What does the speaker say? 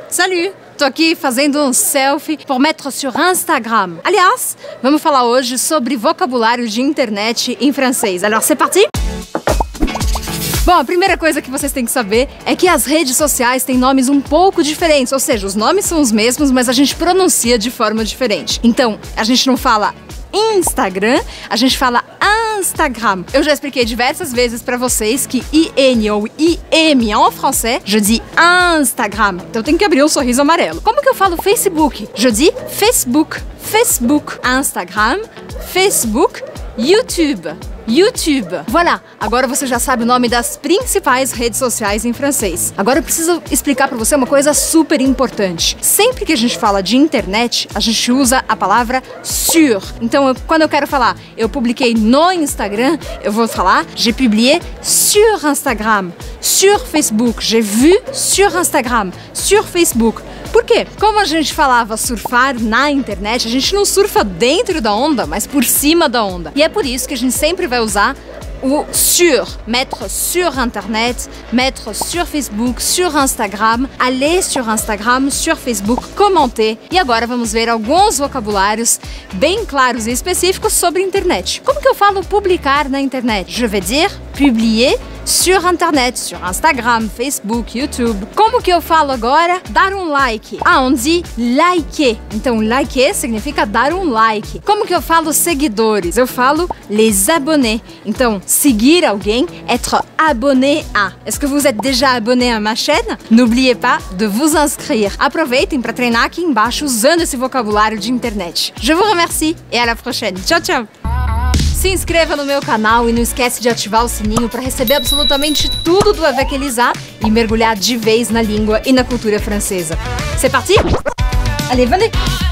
Salut! Tô aqui fazendo um selfie pour mettre sur Instagram. Aliás, vamos falar hoje sobre vocabulário de internet em francês. Alors, c'est parti? Bom, a primeira coisa que vocês têm que saber é que as redes sociais têm nomes um pouco diferentes, ou seja, os nomes são os mesmos, mas a gente pronuncia de forma diferente. Então, a gente não fala Instagram, a gente fala Instagram. Eu já expliquei diversas vezes pra vocês que IN ou IM en français, je dis Instagram. Então tem que abrir um sorriso amarelo. Como que eu falo Facebook? Je dis Facebook. Facebook. Instagram, Facebook, YouTube. YouTube. Voilà, agora você já sabe o nome das principais redes sociais em francês. Agora eu preciso explicar pra você uma coisa super importante. Sempre que a gente fala de internet, a gente usa a palavra sur. Então, quando eu quero falar, eu publiquei no Instagram, eu vou falar, j'ai publié sur Instagram, sur Facebook, j'ai vu sur Instagram, sur Facebook. Por quê? Como a gente falava surfar na internet, a gente não surfa dentro da onda, mas por cima da onda. E é por isso que a gente sempre vai usar o sur, mettre sur internet, mettre sur Facebook, sur Instagram, aller sur Instagram, sur Facebook, commenter. E agora vamos ver alguns vocabulários bem claros e específicos sobre internet. Como que eu falo publicar na internet? Je vais dire publier sur internet, sur Instagram, Facebook, YouTube. Como que eu falo agora? Dar um like. Ah, on dit liker. Então, liker significa dar um like. Como que eu falo seguidores? Eu falo les abonnés. Então, seguir alguém, être abonné à. Est-ce que vous êtes déjà abonné à ma chaîne? N'oubliez pas de vous inscrire. Aproveitem para treinar aqui embaixo usando esse vocabulário de internet. Je vous remercie et à la prochaine. Tchau, tchau! Se inscreva no meu canal e não esquece de ativar o sininho para receber absolutamente tudo do Avec Elisa e mergulhar de vez na língua e na cultura francesa. C'est parti? Allez, venez!